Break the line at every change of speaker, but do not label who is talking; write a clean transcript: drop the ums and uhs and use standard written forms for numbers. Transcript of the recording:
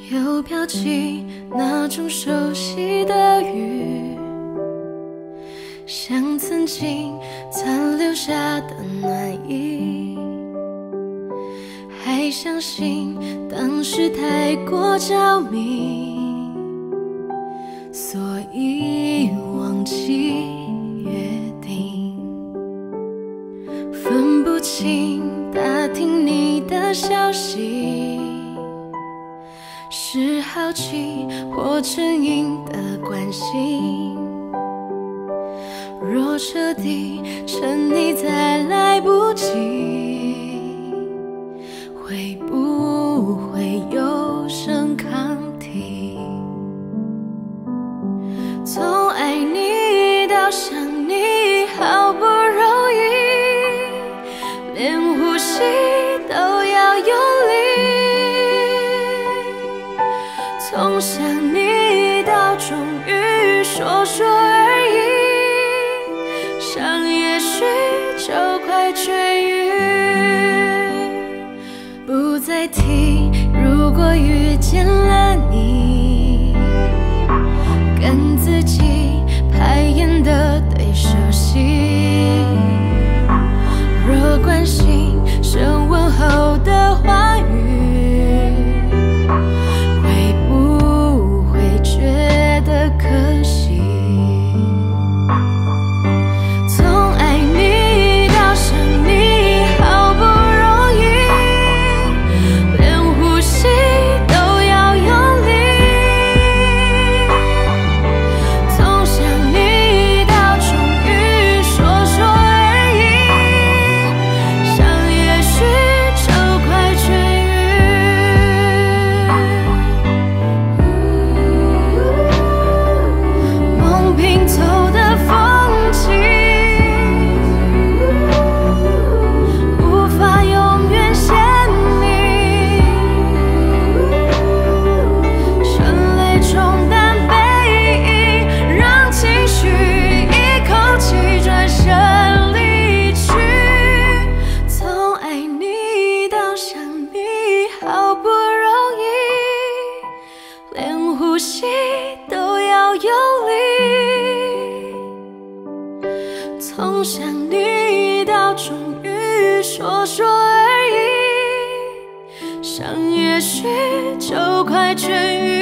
又飘起那种熟悉的雨，像曾经残留下的暖意，还相信当时太过着迷，所以忘记约定，分不清打听你的消息，是好奇或成瘾的关心。若彻底沉溺再来不及，会不会有声抗体？从爱你到想你，好不容易，连呼吸都要用力。从想你到终于说说而已，伤也许就快痊愈。不再提，如果遇见了你，跟自己排演的对手戏。若关心深问候的话语，会不会觉得可惜？从爱你到想你，好不容易，连呼吸都要用力。从想你到终于说说而已，伤也许就快痊愈。梦拼凑的风景，无法永远鲜明。春泪冲淡背影，让情绪一口气转身离去。从爱你到想你，好不容易，连呼吸都要用力。从想你到终于说说而已，伤也许就快痊愈。